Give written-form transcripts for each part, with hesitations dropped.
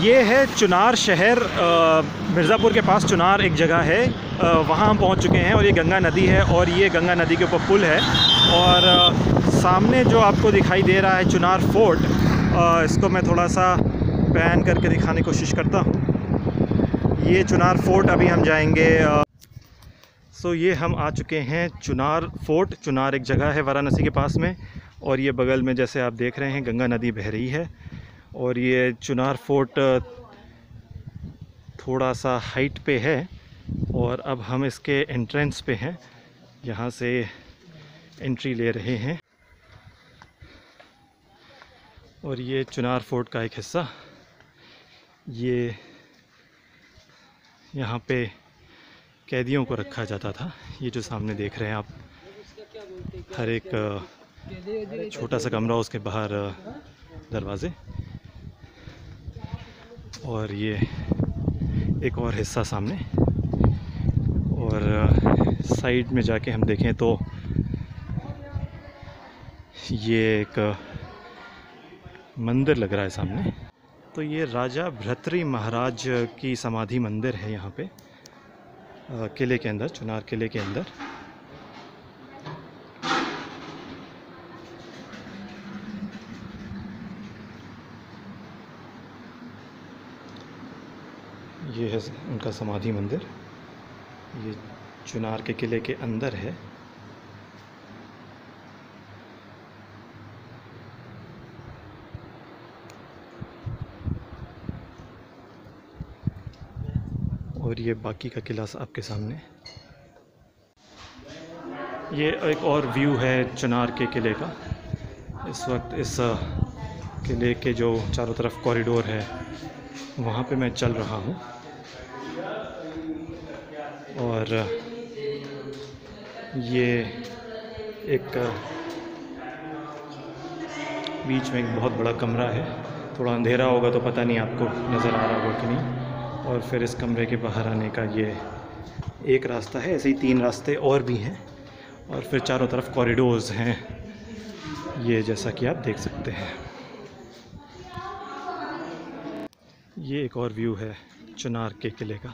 ये है चुनार शहर, मिर्ज़ापुर के पास चुनार एक जगह है, वहाँ हम पहुँच चुके हैं। और ये गंगा नदी है और ये गंगा नदी के ऊपर पुल है। और सामने जो आपको दिखाई दे रहा है चुनार फोर्ट, इसको मैं थोड़ा सा पैन करके दिखाने की कोशिश करता हूँ। ये चुनार फोर्ट अभी हम जाएंगे। सो ये हम आ चुके हैं चुनार फोर्ट। चुनार एक जगह है वाराणसी के पास में, और ये बगल में जैसे आप देख रहे हैं गंगा नदी बह रही है। और ये चुनार फोर्ट थोड़ा सा हाइट पे है और अब हम इसके एंट्रेंस पे हैं, यहाँ से एंट्री ले रहे हैं। और ये चुनार फोर्ट का एक हिस्सा, ये यहाँ पे कैदियों को रखा जाता था। ये जो सामने देख रहे हैं आप, हर एक छोटा सा कमरा, उसके बाहर दरवाज़े, और ये एक और हिस्सा सामने। और साइड में जाके हम देखें तो ये एक मंदिर लग रहा है सामने। तो ये राजा भर्तृहरि महाराज की समाधि मंदिर है यहाँ पे, किले के अंदर, चुनार किले के अंदर। ये है उनका समाधि मंदिर, ये चुनार के किले के अंदर है। और ये बाकी का किला आपके सामने। ये एक और व्यू है चुनार के किले का। इस वक्त इस किले के जो चारों तरफ कॉरिडोर है, वहाँ पे मैं चल रहा हूँ। और ये एक बीच में एक बहुत बड़ा कमरा है। थोड़ा अंधेरा होगा तो पता नहीं आपको नज़र आ रहा होगा कि नहीं। और फिर इस कमरे के बाहर आने का ये एक रास्ता है, ऐसे ही 3 रास्ते और भी हैं। और फिर चारों तरफ कॉरिडोर्स हैं, ये जैसा कि आप देख सकते हैं। ये एक और व्यू है चुनार के किले का।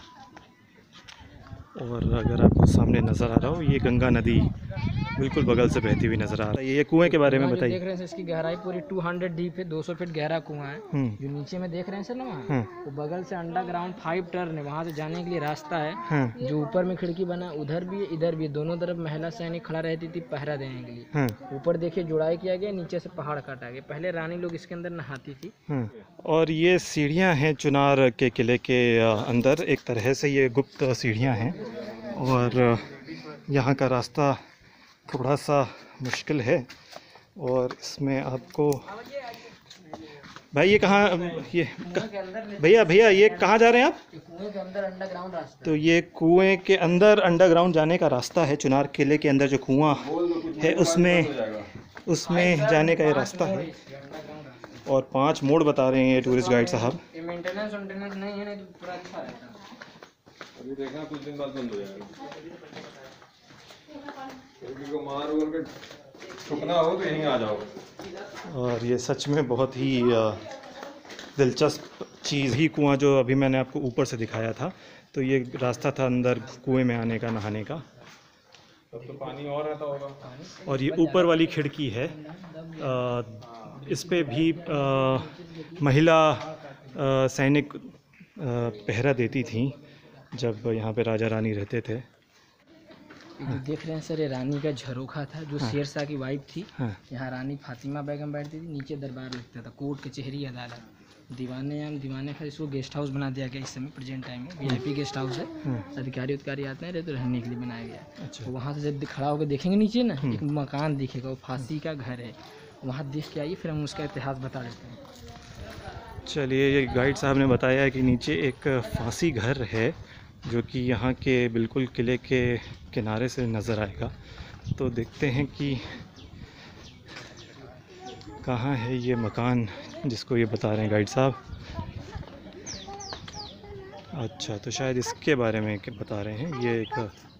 और अगर आपको सामने नज़र आ रहा हो, ये गंगा नदी बिल्कुल बगल से बहती हुई नज़र आ रही है। ये कुएं के बारे में बताइए। देख रहे हैं इसकी गहराई पूरी 200 डीप है, 200 फीट गहरा कुआं है। जो नीचे में देख रहे हैं सर ना, वहाँ वो बगल से अंडरग्राउंड 5 टर्न है, वहाँ से जाने के लिए रास्ता है। जो ऊपर में खिड़की बना, उधर भी है इधर भी, दोनों तरफ महिला सैनिक खड़ा रहती थी पहरा देने के लिए। ऊपर देखिए जुड़ाई किया गया, नीचे से पहाड़ काटा गया। पहले रानी लोग इसके अंदर नहाती थी। और ये सीढ़ियाँ हैं चुनार के किले के अंदर, एक तरह से ये गुप्त सीढ़ियाँ हैं। और यहाँ का रास्ता थोड़ा सा मुश्किल है। और इसमें आपको भाई, ये कहाँ, ये भैया ये कहाँ जा रहे हैं आप? कुएं के अंदर अंडरग्राउंड रास्ता। तो ये कुएं के अंदर अंडरग्राउंड जाने का रास्ता है। चुनार किले के अंदर जो कुआं है उसमें जाने का ये रास्ता है। और 5 मोड़ बता रहे हैं ये टूरिस्ट गाइड साहब। मेंटेनेंस नहीं है, नहीं तो पूरा अच्छा रहता। अभी देखना कुछ दिन बाद बंद हो जाएगा। को मार और के छुपना हो तो यहीं आ जाओ। और ये सच में बहुत ही दिलचस्प चीज़ ही कुआं जो अभी मैंने आपको ऊपर से दिखाया था, तो ये रास्ता था अंदर कुएं में आने का, नहाने का। तब तो पानी और रहता होगा। और ये ऊपर वाली खिड़की है, इस पे भी महिला सैनिक पहरा देती थी जब यहाँ पे राजा रानी रहते थे। जो देख रहे हैं सर, ये रानी का झरोखा था, जो शेरशाह की वाइफ थी। यहाँ रानी फातिमा बेगम बैठती थी, नीचे दरबार लगता था, कोर्ट कचहरी अदालत, दीवाने खैर। इसको गेस्ट हाउस बना दिया गया इस समय प्रेजेंट टाइम में। VIP गेस्ट हाउस है, अधिकारी आते हैं तो रहने के लिए बनाया गया। अच्छा। तो वहाँ से जब खड़ा होकर देखेंगे नीचे ना, एक मकान दिखेगा, वो फांसी का घर है। वहाँ देख के आइए, फिर हम उसका इतिहास बता देते हैं। चलिए, ये गाइड साहब ने बताया है कि नीचे एक फांसी घर है, जो कि यहाँ के बिल्कुल किले के किनारे से नज़र आएगा। तो देखते हैं कि कहाँ है ये मकान जिसको ये बता रहे हैं गाइड साहब। अच्छा, तो शायद इसके बारे में बता रहे हैं। ये एक